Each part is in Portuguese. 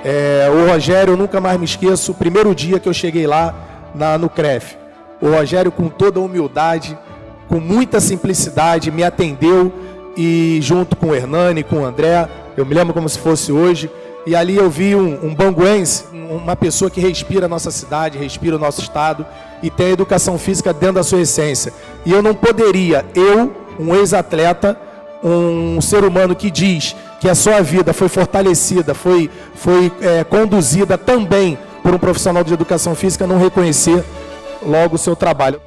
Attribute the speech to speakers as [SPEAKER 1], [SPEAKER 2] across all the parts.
[SPEAKER 1] O Rogério, eu nunca mais me esqueço, o primeiro dia que eu cheguei lá no CREF. O Rogério, com toda a humildade, com muita simplicidade, me atendeu, e junto com o Hernani, com o André, eu me lembro como se fosse hoje, e ali eu vi um banguense, uma pessoa que respira a nossa cidade, respira o nosso estado, e tem a educação física dentro da sua essência. E eu não poderia, um ex-atleta, um ser humano que diz que a sua vida foi fortalecida, foi conduzida também por um profissional de educação física, não reconhecer logo o seu trabalho.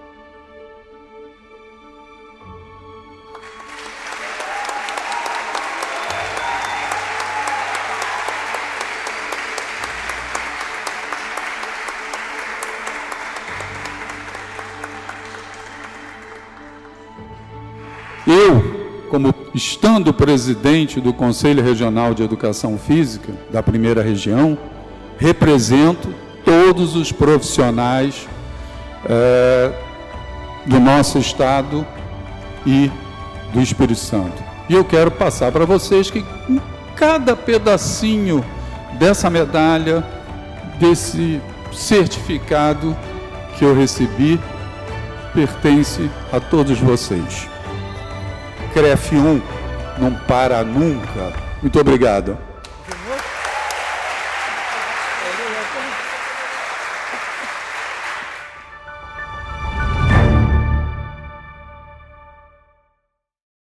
[SPEAKER 2] Eu, como estando presidente do Conselho Regional de Educação Física da primeira região, represento todos os profissionais do nosso estado e do Espírito Santo. E eu quero passar para vocês que cada pedacinho dessa medalha, desse certificado que eu recebi, pertence a todos vocês. CREF 1 não para nunca. Muito obrigado.